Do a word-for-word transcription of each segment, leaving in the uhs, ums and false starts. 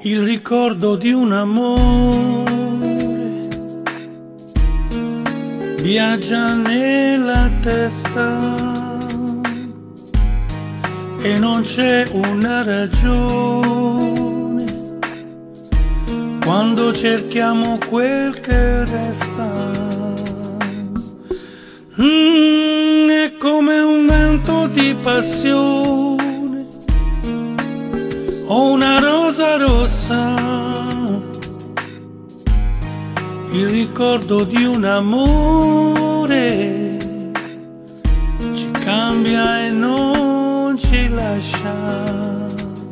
Il ricordo di un amore viaggia nella testa e non c'è una ragione quando cerchiamo quel che resta. Mm, è come un vento di passione o una rosa rossa, il ricordo di un amore ci cambia e non ci lascia.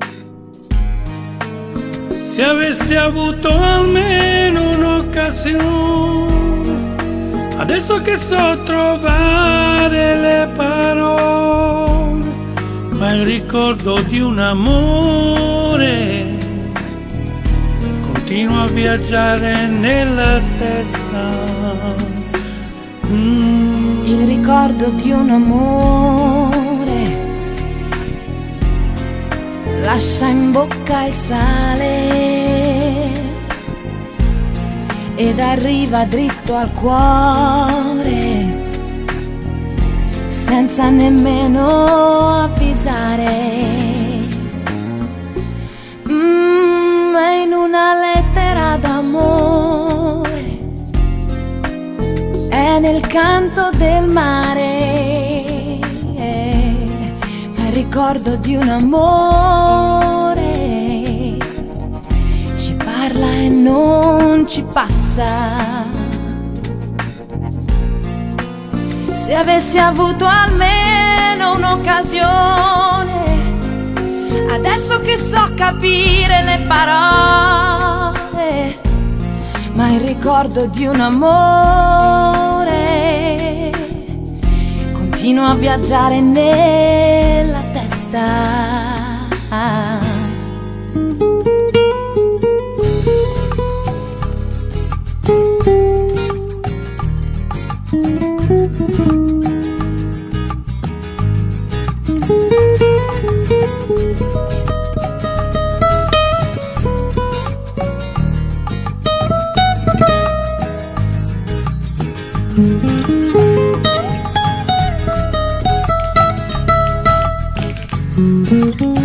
Se avessi avuto almeno un'occasione, adesso che so trovare le parole, ma il ricordo di un amore continua a viaggiare nella testa. Mm. Il ricordo di un amore lascia in bocca il sale ed arriva dritto al cuore senza nemmeno avvisare. Mm, è in una lettera d'amore, è nel canto del mare, ma il ricordo di un amore ci parla e non ci passa. Se avessi avuto almeno un'occasione, adesso che so capire le parole, ma il ricordo di un amore continua a viaggiare nella testa. Mm-hmm.